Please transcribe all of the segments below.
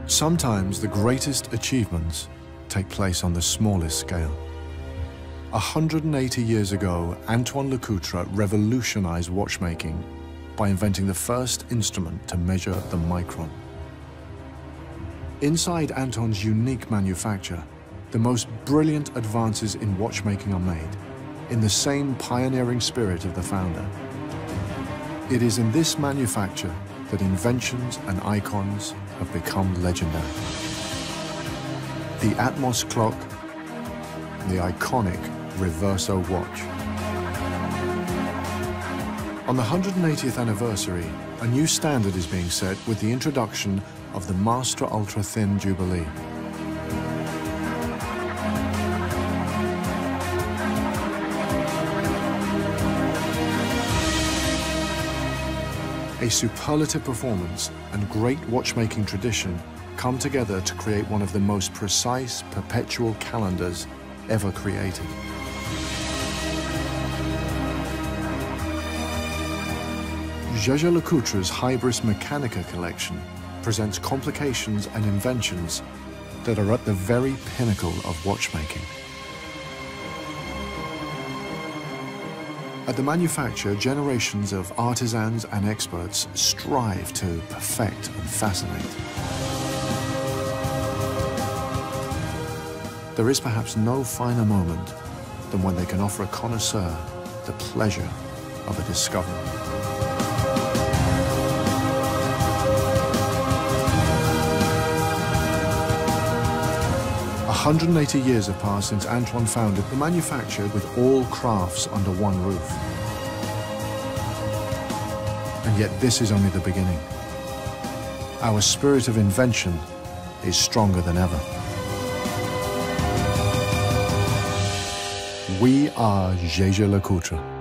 Sometimes the greatest achievements take place on the smallest scale. 180 years ago, Antoine Lecoutre revolutionized watchmaking by inventing the first instrument to measure the micron. Inside Antoine's unique manufacture, the most brilliant advances in watchmaking are made, in the same pioneering spirit of the founder. It is in this manufacture that inventions and icons have become legendary. The Atmos clock, the iconic Reverso watch. On the 180th anniversary, a new standard is being set with the introduction of the Master Ultra Thin Jubilee. A superlative performance and great watchmaking tradition come together to create one of the most precise perpetual calendars ever created. Jaeger LeCoutre's Hybris Mechanica collection presents complications and inventions that are at the very pinnacle of watchmaking. At the manufacture, generations of artisans and experts strive to perfect and fascinate. There is perhaps no finer moment than when they can offer a connoisseur the pleasure of a discovery. 180 years have passed since Antoine founded the manufacture with all crafts under one roof. And yet this is only the beginning. Our spirit of invention is stronger than ever. We are Jaeger LeCoutre.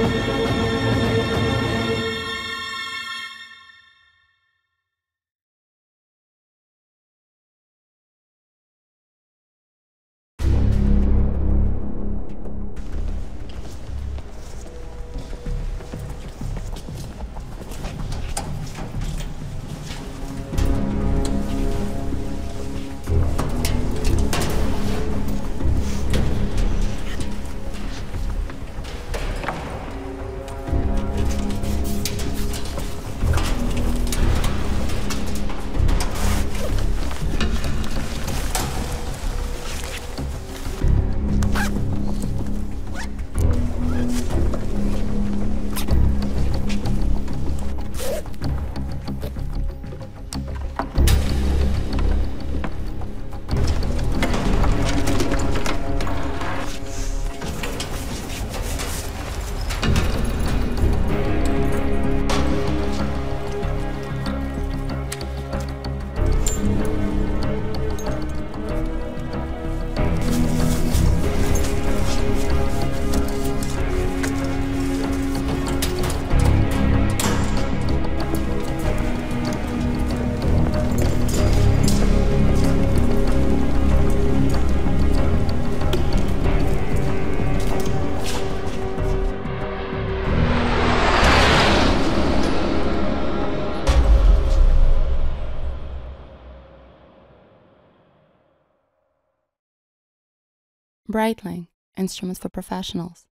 Breitling, instruments for professionals.